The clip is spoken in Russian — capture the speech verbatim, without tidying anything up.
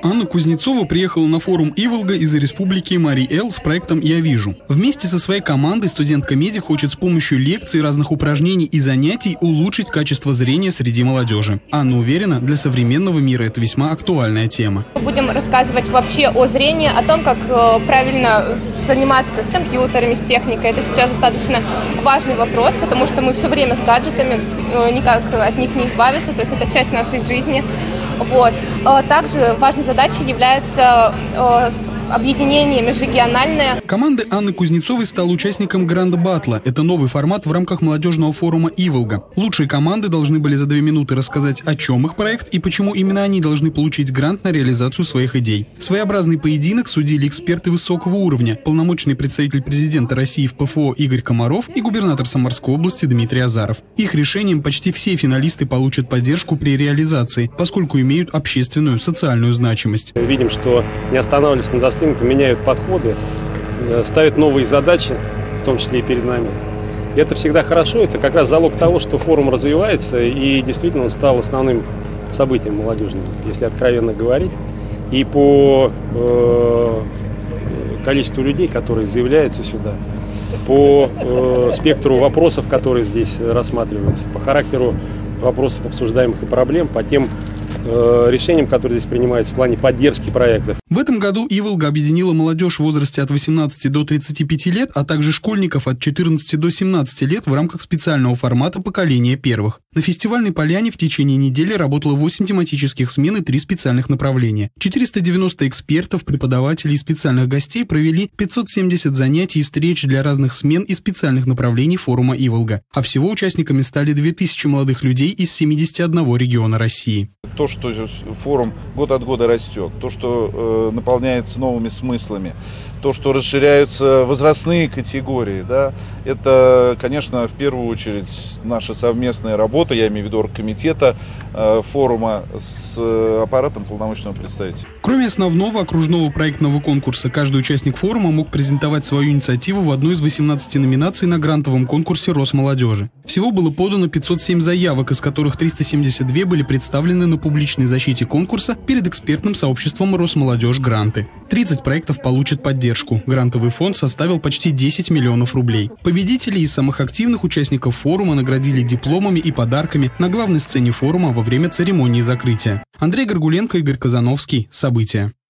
Анна Кузнецова приехала на форум Иволга из республики Марий-Эл с проектом «Я вижу». Вместе со своей командой студентка меди хочет с помощью лекций, разных упражнений и занятий улучшить качество зрения среди молодежи. Анна уверена, для современного мира это весьма актуальная тема. Мы будем рассказывать вообще о зрении, о том, как правильно заниматься с компьютерами, с техникой. Это сейчас достаточно важный вопрос, потому что мы все время с гаджетами, никак от них не избавиться, то есть это часть нашей жизни. Вот. Также важной задачей является объединение межрегиональное. Команда Анны Кузнецовой стала участником Гранд Батла. Это новый формат в рамках молодежного форума Иволга. Лучшие команды должны были за две минуты рассказать, о чем их проект и почему именно они должны получить грант на реализацию своих идей. Своеобразный поединок судили эксперты высокого уровня, полномочный представитель президента России в ПФО Игорь Комаров и губернатор Самарской области Дмитрий Азаров. Их решением почти все финалисты получат поддержку при реализации, поскольку имеют общественную, социальную значимость. Видим, что не останавливаются на достигнутом, меняют подходы, ставят новые задачи, в том числе и перед нами. И это всегда хорошо, это как раз залог того, что форум развивается, и действительно он стал основным событием молодежным, если откровенно говорить. И по э, количеству людей, которые заявляются сюда, по э, спектру вопросов, которые здесь рассматриваются, по характеру вопросов обсуждаемых и проблем, по тем решениям, которые здесь принимаются в плане поддержки проектов. В этом году Иволга объединила молодежь в возрасте от восемнадцати до тридцати пяти лет, а также школьников от четырнадцати до семнадцати лет в рамках специального формата «Поколение первых». На фестивальной поляне в течение недели работало восемь тематических смен и три специальных направления. четыреста девяносто экспертов, преподавателей и специальных гостей провели пятьсот семьдесят занятий и встреч для разных смен и специальных направлений форума Иволга. А всего участниками стали две тысячи молодых людей из семидесяти одного региона России. То, что форум год от года растет, то, что э, наполняется новыми смыслами, то, что расширяются возрастные категории, да, это, конечно, в первую очередь наша совместная работа, я имею в виду оргкомитета э, форума с э, аппаратом полномочного представителя. Кроме основного окружного проектного конкурса, каждый участник форума мог презентовать свою инициативу в одной из восемнадцати номинаций на грантовом конкурсе Росмолодежи. Всего было подано пятьсот семь заявок, из которых триста семьдесят две были представлены на публичной защите конкурса перед экспертным сообществом Росмолодежь Гранты. тридцать проектов получат поддержку. Грантовый фонд составил почти десять миллионов рублей. Победителей из самых активных участников форума наградили дипломами и подарками на главной сцене форума во время церемонии закрытия. Андрей Горгуленко, Игорь Казановский. События.